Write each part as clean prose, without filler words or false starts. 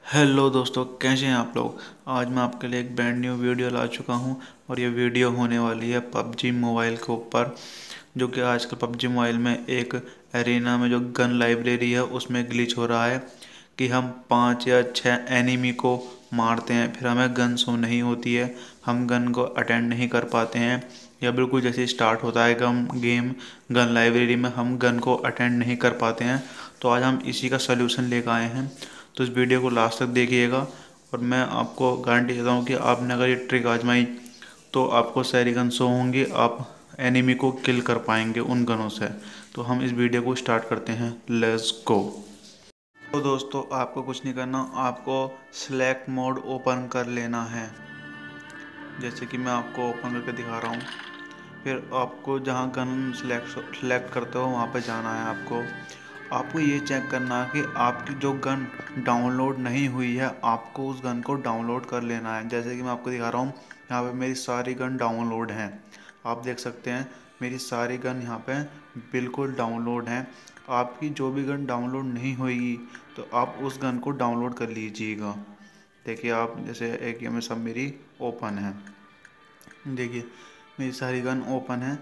Hello दोस्तों, कैसे हैं आप लोग। आज मैं आपके लिए एक ब्रांड न्यू वीडियो ला चुका हूं और ये वीडियो होने वाली है पबजी मोबाइल के ऊपर। जो कि आजकल पबजी मोबाइल में एक एरिना में जो गन लाइब्रेरी है उसमें ग्लिच हो रहा है कि हम 5 या 6 एनिमी को मारते हैं, फिर हमें गन शो नहीं होती है, हम गन को अटेंड नहीं कर पाते हैं, या बिल्कुल जैसे स्टार्ट होता है गेम गन लाइब्रेरी में हम गन को अटेंड नहीं कर पाते हैं। तो आज हम इसी का सलूशन लेकर आए हैं। तो इस वीडियो को लास्ट तक देखिएगा और मैं आपको गारंटी देता हूँ कि आपने अगर ये ट्रिक आजमाई तो आपको सारी गन शो होंगी, आप एनिमी को किल कर पाएंगे उन गनों से। तो हम इस वीडियो को स्टार्ट करते हैं, लेट्स गो। तो दोस्तों, आपको कुछ नहीं करना, आपको सेलेक्ट मोड ओपन कर लेना है। जैसे कि मैं आपको ओपन करके दिखा रहा हूँ। फिर आपको जहाँ गन सेलेक्ट करते हो वहाँ पे जाना है। आपको ये चेक करना है कि आपकी जो गन डाउनलोड नहीं हुई है, आपको उस गन को डाउनलोड कर लेना है। जैसे कि मैं आपको दिखा रहा हूँ, यहाँ पे मेरी सारी गन डाउनलोड हैं। आप देख सकते हैं मेरी सारी गन यहाँ पे बिल्कुल डाउनलोड हैं। आपकी जो भी गन डाउनलोड नहीं होगी तो आप उस गन को डाउनलोड कर लीजिएगा। देखिए, आप जैसे एक ये में सब मेरी ओपन है। देखिए, मेरी सारी गन ओपन है।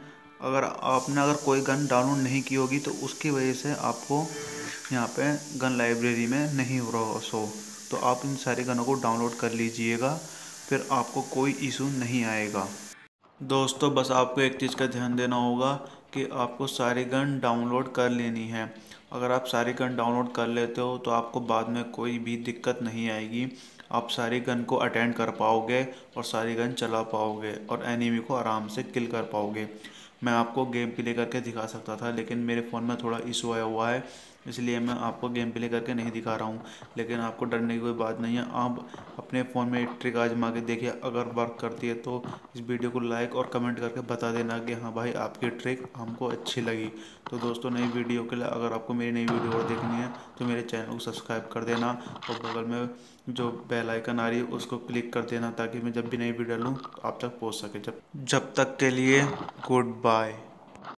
अगर कोई गन डाउनलोड नहीं की होगी तो उसकी वजह से आपको यहाँ पे गन लाइब्रेरी में नहीं हो रहा शो। तो आप इन सारी गनों को डाउनलोड कर लीजिएगा, फिर आपको कोई इशू नहीं आएगा। दोस्तों, बस आपको एक चीज़ का ध्यान देना होगा कि आपको सारी गन डाउनलोड कर लेनी है। अगर आप सारी गन डाउनलोड कर लेते हो तो आपको बाद में कोई भी दिक्कत नहीं आएगी। आप सारी गन को अटेंड कर पाओगे और सारी गन चला पाओगे और एनिमी को आराम से किल कर पाओगे। मैं आपको गेम प्ले करके दिखा सकता था, लेकिन मेरे फ़ोन में थोड़ा इशू आया हुआ है, इसलिए मैं आपको गेम प्ले करके नहीं दिखा रहा हूँ। लेकिन आपको डरने की कोई बात नहीं है, आप अपने फ़ोन में एक ट्रिक आजमा के देखिए, अगर वर्क करती है तो इस वीडियो को लाइक और कमेंट करके बता देना कि हाँ भाई, आपकी ट्रिक हमको अच्छी लगी। तो दोस्तों, नई वीडियो के लिए अगर आपको मेरी नई वीडियो और देखनी है तो मेरे चैनल को सब्सक्राइब कर देना और बगल में जो बेल आइकन आ रही है उसको क्लिक कर देना, ताकि मैं जब भी नई वीडियो डालूँ तो आप तक पहुँच सके। जब जब तक के लिए गुड बाय।